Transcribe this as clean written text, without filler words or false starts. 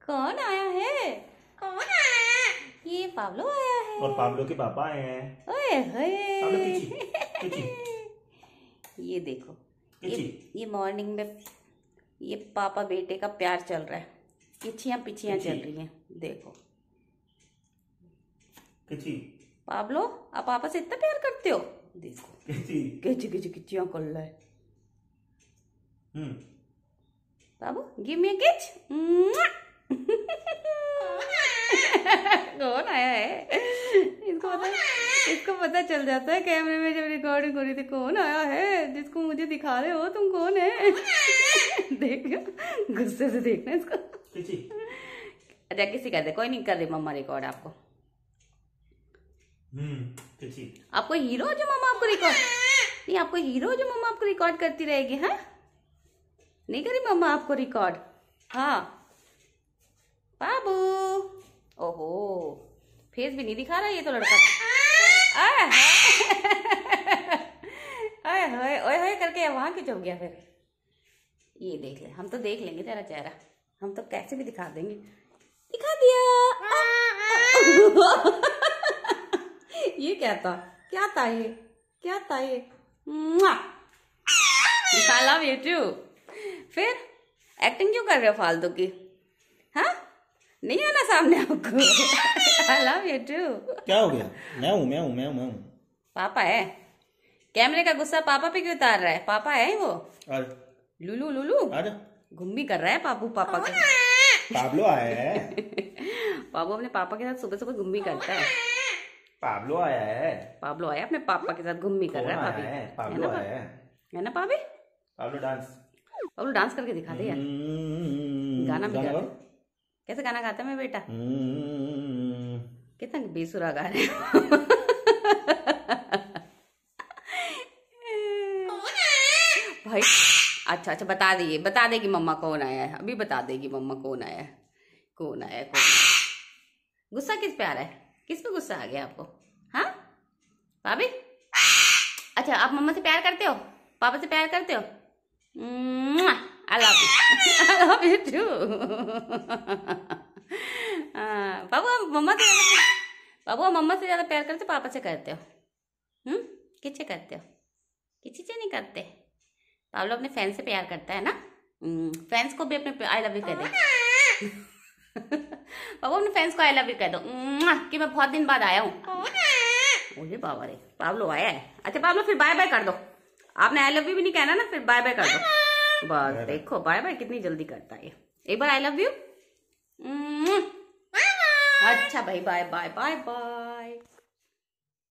कौन आया है? कौन आया है? ये पाब्लो आया है। और पाब्लो के पापा आए हैं। ओए होए। पाब्लो किची। ये देखो, किची। ये मॉर्निंग में ये पापा बेटे का प्यार चल रहा है। किचियां पिचियां चल रही हैं, देखो। किची। पाब्लो, आप पापा से इतना प्यार करते हो? देखो किची किची किची किचियां कर रहा है। बाबू गिव मी अ किच। कौन आया है? इसको पता चल जाता है कैमरे में जब रिकॉर्डिंग हो रही थी, कौन आया है जिसको मुझे दिखा रहे हो तुम, कौन है? देखो गुस्से से देखना इसको। अच्छा किसी कर दे, कोई नहीं कर दे मम्मा रिकॉर्ड आपको। आपको हीरो जो मम्मा आपको रिकॉर्ड नहीं, आपको हीरो जो मम्मा आपको रिकॉर्ड करती रहेगी। हाँ नहीं करी मम्मा आपको रिकॉर्ड? हाँ बाबू। ओहो फेस भी नहीं दिखा रहा ये तो लड़का। ओए होए करके वहां क्यों चुप गया फिर? ये देख ले, हम तो देख लेंगे तेरा चेहरा, हम तो कैसे भी दिखा देंगे। दिखा दिया। ये क्या था? क्या था ये? क्या था ये? I love you too। फिर एक्टिंग क्यों कर रहे हो फालतू की? हाँ नहीं आना सामने आपको। I love you too। क्या हो गया? मैं हूँ। पापा है। कैमरे का गुस्सा पापा पे क्यों उतार रहा है? पापा है वो। लुलू घुम्मी कर रहा है पापू पापा के। पाब्लो आया है। पापू अपने पापा के साथ सुबह सुबह घुम्मी करता है। पाब्लो आया है। पाब्लो आया अपने पापा के साथ घुम्मी कर रहा है पापी। पाब्लो आया है ना पापी? पाब्लो डांस करके दिखा दे यार। गाना भी गा। कैसे गाना गाता है मेरा बेटा? कितना बेसुरा गा रहे हो। भाई अच्छा बता देगी मम्मा कौन आया है। अभी बता देगी मम्मा कौन आया है। कौन गुस्सा किस पे आ रहा है? किस पे गुस्सा आ गया आपको? हाँ भाभी, अच्छा आप मम्मा से प्यार करते हो? पापा से प्यार करते हो? I love you too। बाबू मम्मा से ज्यादा प्यार करते पापा से करते हो? किससे करते हो? किसी से नहीं करते। पाब्लो अपने फैन से प्यार करता है ना। फैंस को भी अपने आई लव यू कह दे। बाबू अपने फैंस को आई लव यू कह दो कि मैं बहुत दिन बाद आया हूँ। ओए बाबा रे, पाब्लो आया है। अच्छा पाब्लो फिर बाय बाय कर दो। आपने आई लव यू भी नहीं कहना ना, फिर बाय बाय कर दो। बस देखो बाय बाय कितनी जल्दी करता है। एक बार आई लव यू। अच्छा भाई बाय बाय बाय बाय।